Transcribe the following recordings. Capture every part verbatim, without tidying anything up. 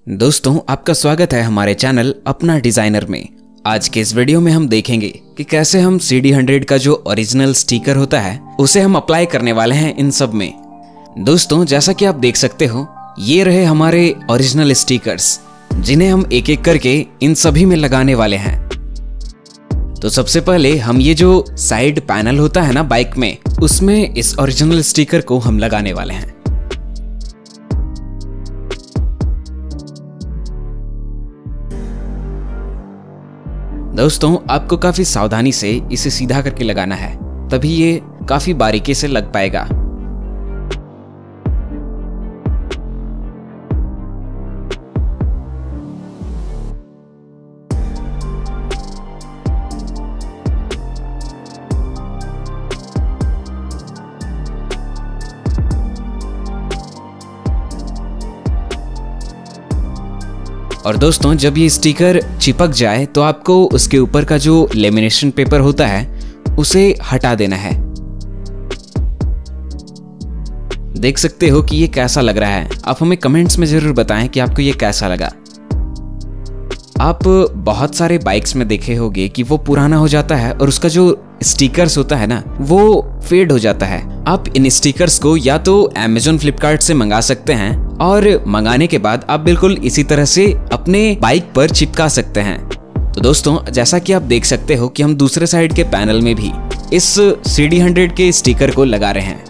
दोस्तों, आपका स्वागत है हमारे चैनल अपना डिजाइनर में। आज के इस वीडियो में हम देखेंगे कि कैसे हम सी डी हंड्रेड का जो ओरिजिनल स्टिकर होता है उसे हम अप्लाई करने वाले हैं इन सब में। दोस्तों, जैसा कि आप देख सकते हो, ये रहे हमारे ओरिजिनल स्टिकर्स जिन्हें हम एक एक करके इन सभी में लगाने वाले हैं। तो सबसे पहले हम ये जो साइड पैनल होता है ना बाइक में, उसमें इस ओरिजिनल स्टिकर को हम लगाने वाले हैं। दोस्तों, आपको काफी सावधानी से इसे सीधा करके लगाना है, तभी ये काफी बारीकी से लग पाएगा। और दोस्तों, जब ये स्टिकर चिपक जाए तो आपको उसके ऊपर का जो लेमिनेशन पेपर होता है उसे हटा देना है। देख सकते हो कि ये कैसा लग रहा है। आप हमें कमेंट्स में जरूर बताएं कि आपको ये कैसा लगा। आप बहुत सारे बाइक्स में देखे होंगे कि वो पुराना हो जाता है और उसका जो स्टिकर्स होता है ना वो फेड हो जाता है। आप इन स्टिकर्स को या तो अमेज़न फ्लिपकार्ट से मंगा सकते हैं और मंगाने के बाद आप बिल्कुल इसी तरह से अपने बाइक पर चिपका सकते हैं। तो दोस्तों, जैसा कि आप देख सकते हो कि हम दूसरे साइड के पैनल में भी इस सी डी हंड्रेड के स्टिकर को लगा रहे हैं।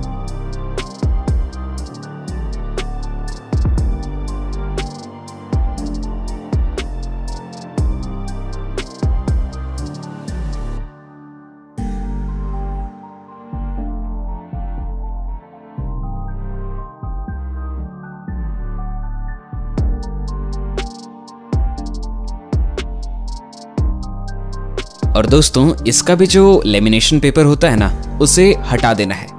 और दोस्तों, इसका भी जो लेमिनेशन पेपर होता है ना उसे हटा देना है।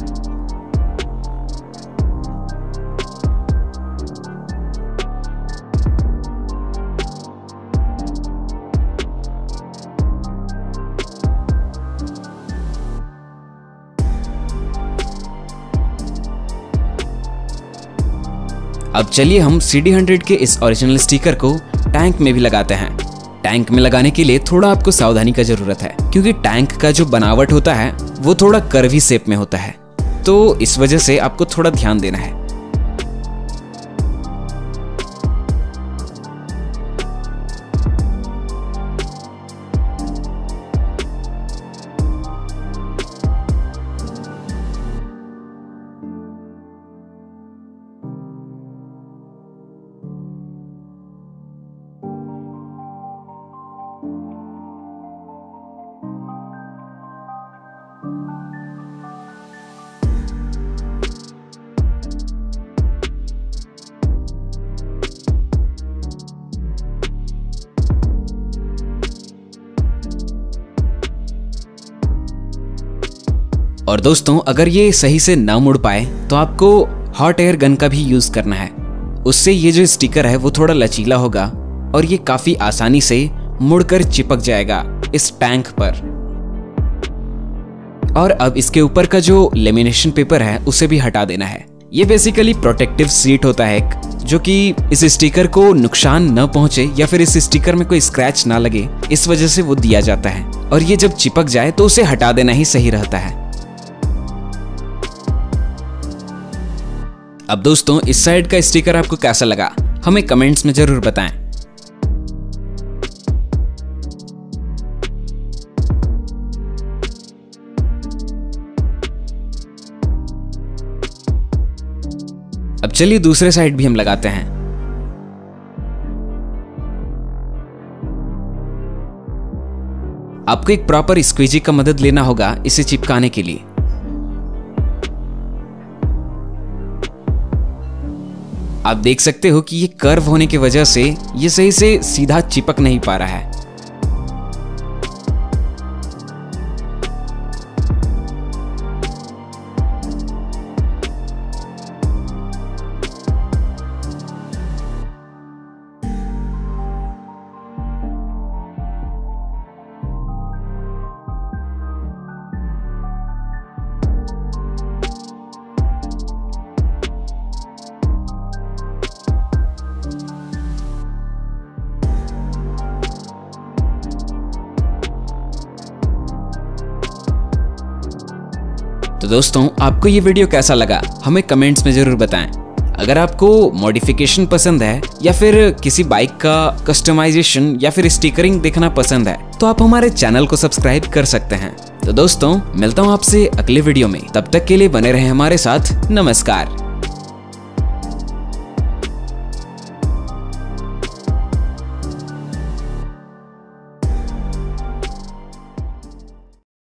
अब चलिए हम सी डी हंड्रेड के इस ओरिजिनल स्टिकर को टैंक में भी लगाते हैं। टैंक में लगाने के लिए थोड़ा आपको सावधानी का जरूरत है, क्योंकि टैंक का जो बनावट होता है वो थोड़ा कर्वी शेप में होता है, तो इस वजह से आपको थोड़ा ध्यान देना है। और दोस्तों, अगर ये सही से ना मुड़ पाए तो आपको हॉट एयर गन का भी यूज करना है। उससे ये जो स्टिकर है वो थोड़ा लचीला होगा और ये काफी आसानी से मुड़कर चिपक जाएगा इस टैंक पर। और अब इसके ऊपर का जो लेमिनेशन पेपर है उसे भी हटा देना है। ये बेसिकली प्रोटेक्टिव शीट होता है एक, जो कि इस स्टिकर को नुकसान न पहुंचे या फिर इस स्टिकर में कोई स्क्रैच ना लगे, इस वजह से वो दिया जाता है। और ये जब चिपक जाए तो उसे हटा देना ही सही रहता है। अब दोस्तों, इस साइड का स्टिकर आपको कैसा लगा हमें कमेंट्स में जरूर बताएं। अब चलिए दूसरे साइड भी हम लगाते हैं। आपको एक प्रॉपर स्क्वीजी का मदद लेना होगा इसे चिपकाने के लिए। आप देख सकते हो कि ये कर्व होने की वजह से ये सही से सीधा चिपक नहीं पा रहा है। तो दोस्तों आपको ये वीडियो कैसा लगा हमें कमेंट्स में जरूर बताएं। अगर आपको मॉडिफिकेशन पसंद है या फिर किसी बाइक का कस्टमाइजेशन या फिर स्टिकरिंग देखना पसंद है तो आप हमारे चैनल को सब्सक्राइब कर सकते हैं। तो दोस्तों मिलता हूँ आपसे अगले वीडियो में, तब तक के लिए बने रहें हमारे साथ। नमस्कार।